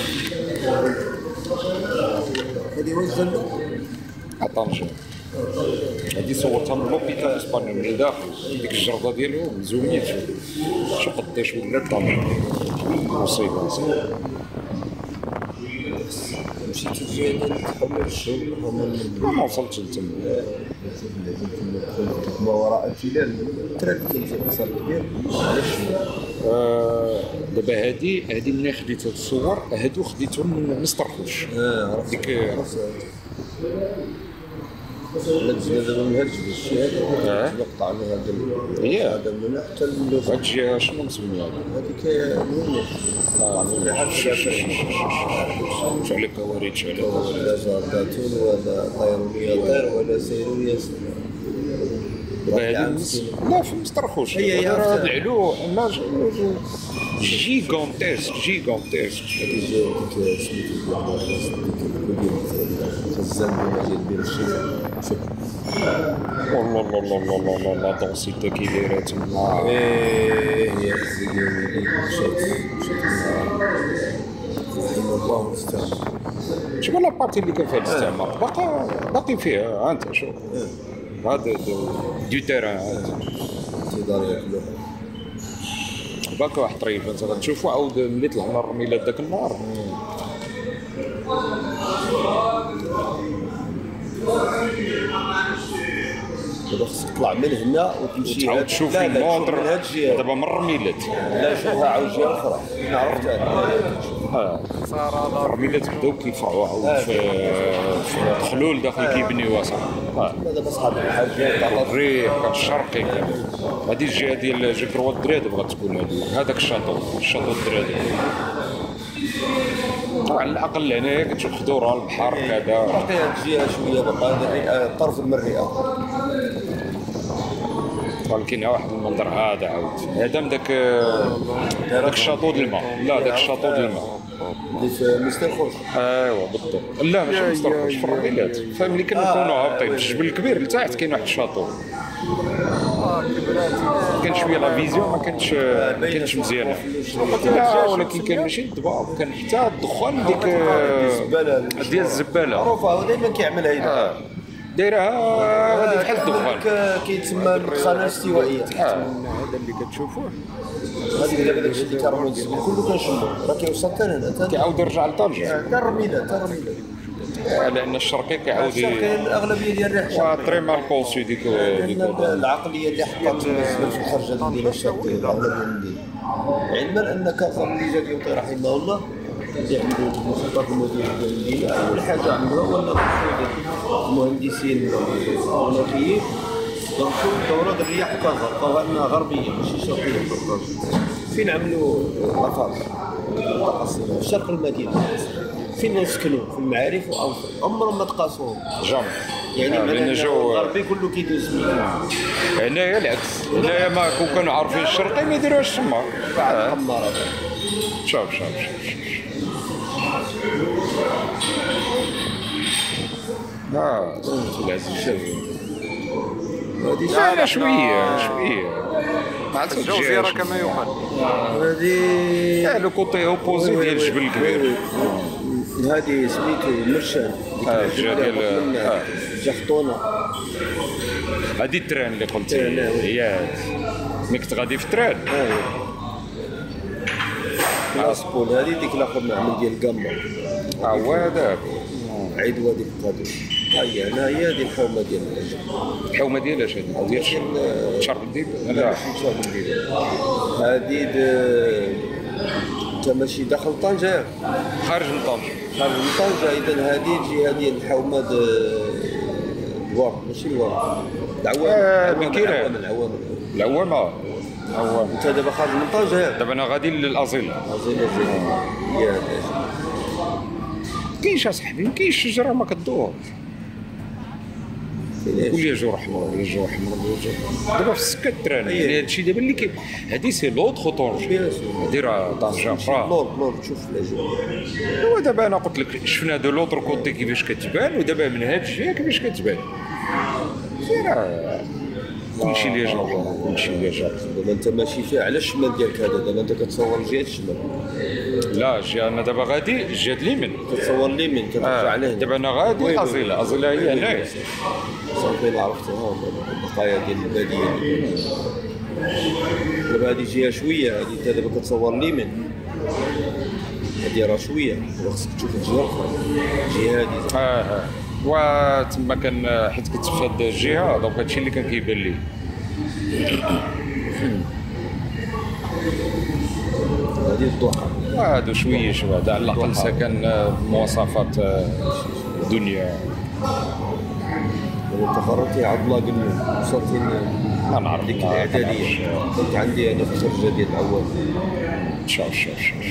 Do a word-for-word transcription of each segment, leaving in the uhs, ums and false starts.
هذه وين زلوا؟ طنجة. هادي صورتها من لوبيتال اسبانيول من الداخل، ديك الجردة ديالو مزوينين شوف شو قداش ولات طنجة مصيبة. مشيت الجهه ديال الحمل الشغل هما ما وصلتش لتما. ما وراء التلال تراك كيجي مسار كبير. علاش؟ آه دابا هادي هادي ملي خديت هاد الصور هادو خديتهم من مسترخوش. اه عرفت ديك لا تجي دابا من هاد الجبل هذا نقطع له هذا هي هذا من حتى اللوف. هاد الجهة شنو مسميها هادي؟ هذيك مهمه. اه شو على كوارث شو على كوارث. لا زرداتون ولا طيرونيه طير ولا سيرونيه. لا في مسترخوش. هي هذا العلو لا جيغونتيسك جيغونتيسك. هذيك ديك سميتو خزان ديال بير الشيخ. شوف والله الله الله الله الله لا دونسيتي كي دايره تما. ايه هي ديال مشات مشات رحم الله المستعمر. شوف لابارتي اللي كان فيها الاستعمار باقي باقي فيها. ها انت شوف هذا دو تيران هذا تيدار ياكلوها. باقي واحد طريف انت غتشوفو عاود ملي طلعنا الرميلات داك النهار. دابا خصك تطلع من هنا وتمشي تعاود تشوف المونطر من هاد الجهه. دابا من الرميلات لا شوفها عاود جهه اخرى. انا عرفتها. اه الرميلات بداو كيفرعوا عاود في في الخلول داخل كيبنيو اصاحبي. اه دابا صحاب الحاج تاع الريق كان الشرقي كان هادي الجهه ديال جكروا الدراد بغات تكون هادي هذاك الشاطو الشاطو الدراد. على الاقل هنايا كتشوف خضوره البحر كذا. باقي هاد الجهه شويه باقي الرئه طرف من الرئه. ولكن واحد المنظر هذا عاود هذا من داك داك الشاطو ديال الماء. لا داك الشاطو ديال الماء اللي في مسترخوش. ايوا بالضبط. لا ماشي مسترخوش في الرميلات. فاهم ملي كنكونوا هابطين في الجبل الكبير لتحت كاين واحد الشاطو. كان شويه لا فيزيون ما كانتش ما كانتش مزيانه. لا ولكن كان ماشي الضباب كان حتى الدخان ديك ديال الزباله معروفه هو دائما كيعمل هيدا دايرها غادي بحال الدخان كيتسمى الدخانه الاستوائيه. هذا اللي كتشوفوه هذيك دابا داكشي اللي كيرموا الزبل كله كنشمو راه كيوصل حتى لهنا كيعاود يرجع لطنجة حتى الرميله حتى الرميله. لان الشرقي كيعاود الاغلبيه ديال الريح تري مال كونسي ديك العقليه اللي حطات بالنسبه للخرجه ديال المدينه الشرقيه الاغلبيه من المدينه. علما ان كافر اللي جا ديوطي رحمه الله اللي عنده مخطط المدير ديال المدينه اول حاجه عملوها هو النظام المهندسين الفلكيين ضربوا دوره الرياح كافر لقاوها انها غربيه ماشي شرقيه. فين عملوا مفاصل متقسمه في شرق المدينه فين يسكنوا في المعارف واوسط عمرهم ما تقاسوهم جام. يعني آه من الجو الغربي كله كيدوز منه. هنايا العكس. هنايا ما كون كانوا عارفين الشرقي ما يديروهاش تما. بعد حماره شوف شوف شوف اه العزيز هذه لا لا شويه شويه مع الجزيره كما يقال. هذه لو كوتي اوبوزي ديال الجبل الكبير. هذه سميتو مرشان. اه الجهه ديال جخطونه. هذه التران اللي قلت هي هذه ملي كنت غادي في التران. اسبول هذه ديك الاخر معمل ديال كاما. ها هو هذاك عيد وادي القادم. ها هي هنا هي هذه الحومه ديال الحومه ديال اش هذه ديال شرق الدين. لا ماشي شرق الدين. هذه انت ماشي داخل طنجة خارج من طنجة. خارج من طنجة. اذا هذه الجهه ديال الحومه الوار ماشي الوار العوام. من كيران العوام العوامه العوام. انت دابا خارج من طنجة. دابا انا غادي للازيل. ازيل ازيل هي هذا. كاينش اصاحبي ما كاينش شجره ما كدورش. قول لي جور احمر ولا جور احمر ولا جور دابا في السكه التران. يعني هادشي دابا اللي كي هادي سي لوطخ طونجي هادي راه طنجة اخرى. لور لور تشوف الاجواء. ايوا دابا انا قلت لك شفنا دو لوطر كوتي كيفاش كتبان ودابا من هاد الجهه كيفاش كتبان. راه كلشي اللي جرب كلشي اللي جرب. دابا انت ماشي فيه على الشمال ديالك هذا، دابا انت كتصور جهه الشمال. لا الجهه انا دابا غادي الجهه اليمين، كتصور اليمين كترجع آه. لهنا. دابا انا غادي ازيله ازيله هي هنايا. صافي انا عرفتها البقايا ديال الباديه. دابا هذه جهه شويه، هذه انت دابا كتصور اليمين، هذه راه شويه خصك تشوف الجهه الاخرى، الجهه هذه. اه اه وتما كان حيت كنت في هاد الجهه دونك هادشي اللي كان كيبان لي. هذه الضحى. هادو شويه شويه هذا على الاقل سكن مواصفات الدنيا. انت خرجتي عبد الله قلنا وصلتي ما نعرف ديك الاعداديه، كنت عندي انا في الخرجه ديال الاول. شوف شوف شوف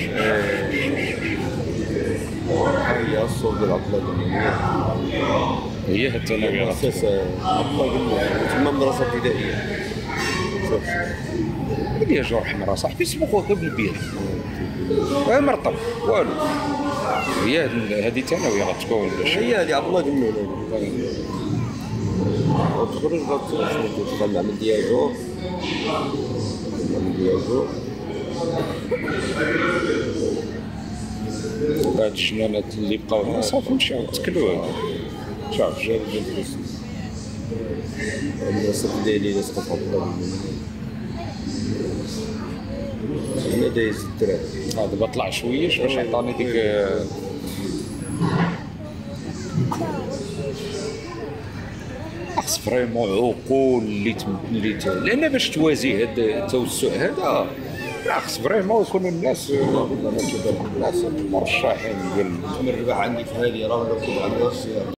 هي الصوت ديال عبد الله قلنا هي حتى انا غير مؤسسه عبد الله قلنا تما مدرسه ابتدائيه. شوف شوف هي جور حمراء صاحبي اسمه خوك بالبيض غير مرطب والو. هي هذه ثانويه غتكون ولا شي؟ هي هذه عبد الله قلنا وتخرج غتدخل مع دياجو دياجو هاد الجنانات اللي بقاو هنا صافي مشاو تكلوا. شوف جاب المدرسه المدرسه الابتدائيه اللي سقط عبد الله هنا دايز الدراري. هذا بطلع شويه باش عطاني ديك خاص فريمون عقول اللي اللي لان باش توازي هذا التوسع هذا لا خاص فريمون يكونوا الناس الناس مرشحين ديال الربح عندي في هذه راه نركب على الناس.